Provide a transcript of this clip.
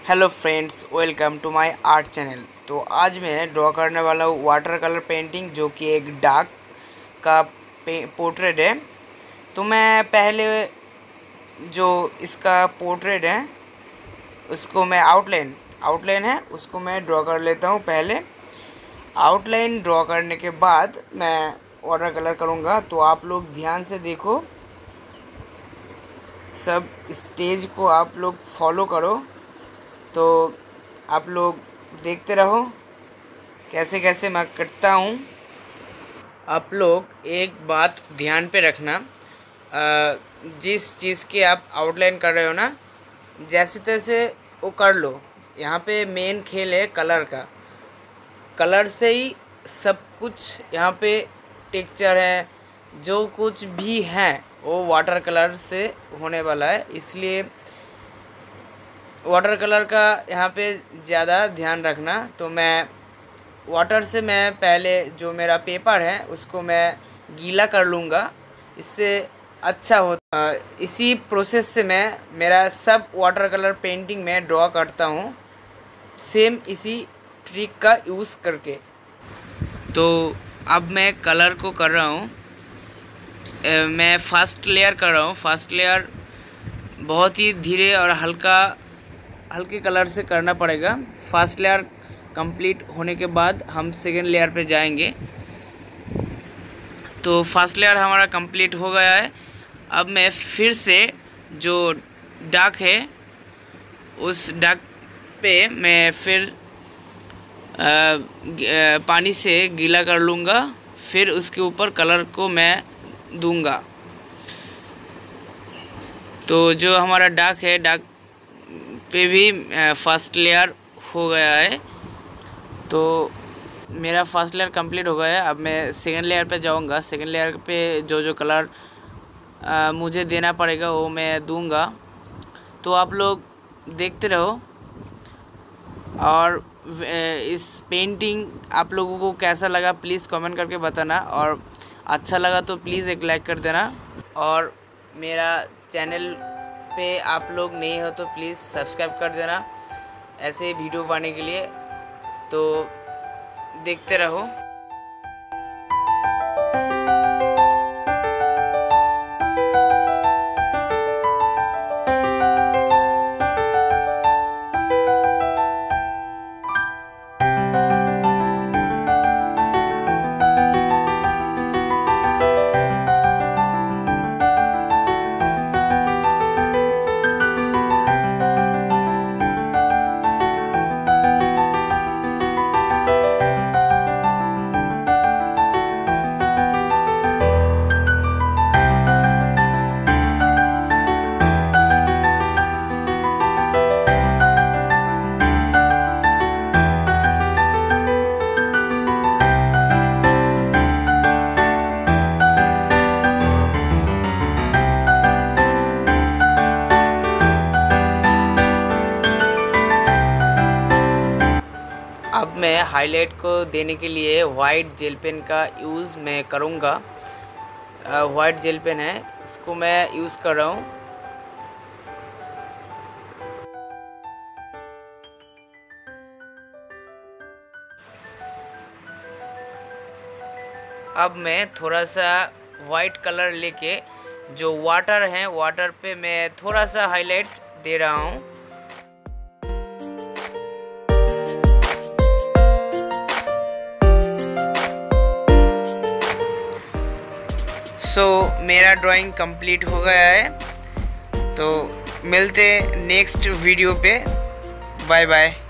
Hello friends, welcome to my art channel. तो आज मैं ड्रॉ करने वाला हूँ वाटर कलर पेंटिंग, जो कि एक डाक का पोर्ट्रेट है। तो मैं पहले जो इसका पोर्ट्रेट है उसको मैं आउटलाइन है उसको मैं ड्रॉ कर लेता हूँ। पहले आउटलाइन ड्रॉ करने के बाद मैं वाटर कलर करूँगा। तो आप लोग ध्यान से देखो, सब स्टेज को आप लोग फॉलो करो। तो आप लोग देखते रहो कैसे कैसे मैं करता हूँ। आप लोग एक बात ध्यान पे रखना, जिस चीज़ की आप आउटलाइन कर रहे हो ना, जैसे तैसे वो कर लो। यहाँ पे मेन खेल है कलर का। कलर से ही सब कुछ यहाँ पे टेक्सचर है, जो कुछ भी है वो वाटर कलर से होने वाला है। इसलिए वाटर कलर का यहाँ पे ज़्यादा ध्यान रखना। तो मैं वाटर से मैं पहले जो मेरा पेपर है उसको मैं गीला कर लूँगा, इससे अच्छा होता। इसी प्रोसेस से मैं मेरा सब वाटर कलर पेंटिंग में ड्रॉ करता हूँ, सेम इसी ट्रिक का यूज़ करके। तो अब मैं कलर को कर रहा हूँ। मैं फर्स्ट लेयर कर रहा हूँ। फर्स्ट लेयर बहुत ही धीरे और हल्के कलर से करना पड़ेगा। फर्स्ट लेयर कंप्लीट होने के बाद हम सेकेंड लेयर पे जाएंगे। तो फर्स्ट लेयर हमारा कंप्लीट हो गया है। अब मैं फिर से जो डाक है उस डाक पे मैं फिर पानी से गीला कर लूँगा, फिर उसके ऊपर कलर को मैं दूंगा। तो जो हमारा डाक है, डाक पे भी फर्स्ट लेयर हो गया है। तो मेरा फर्स्ट लेयर कंप्लीट हो गया है। अब मैं सेकेंड लेयर पे जाऊंगा। सेकेंड लेयर पे जो जो कलर मुझे देना पड़ेगा वो मैं दूंगा। तो आप लोग देखते रहो। और इस पेंटिंग आप लोगों को कैसा लगा प्लीज़ कमेंट करके बताना, और अच्छा लगा तो प्लीज़ एक लाइक कर देना। और मेरा चैनल पे आप लोग नए हो तो प्लीज़ सब्सक्राइब कर देना ऐसे वीडियो पाने के लिए। तो देखते रहो। अब मैं हाईलाइट को देने के लिए वाइट जेल पेन का यूज़ मैं करूँगा। वाइट जेल पेन है, इसको मैं यूज़ कर रहा हूँ। अब मैं थोड़ा सा वाइट कलर लेके जो वाटर है, वाटर पे मैं थोड़ा सा हाईलाइट दे रहा हूँ। मेरा ड्राइंग कंप्लीट हो गया है। तो मिलते नेक्स्ट वीडियो पे। Bye bye.